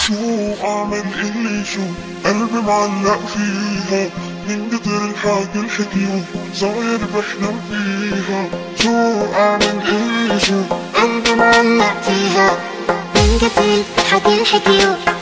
شو اعمل اللي شو قلبي معلق فيها من كتر الحكي الحكيو صاير بحلم فيها. شو اعمل اللي شو قلبي معلق فيها من كتر الحكي الحكيو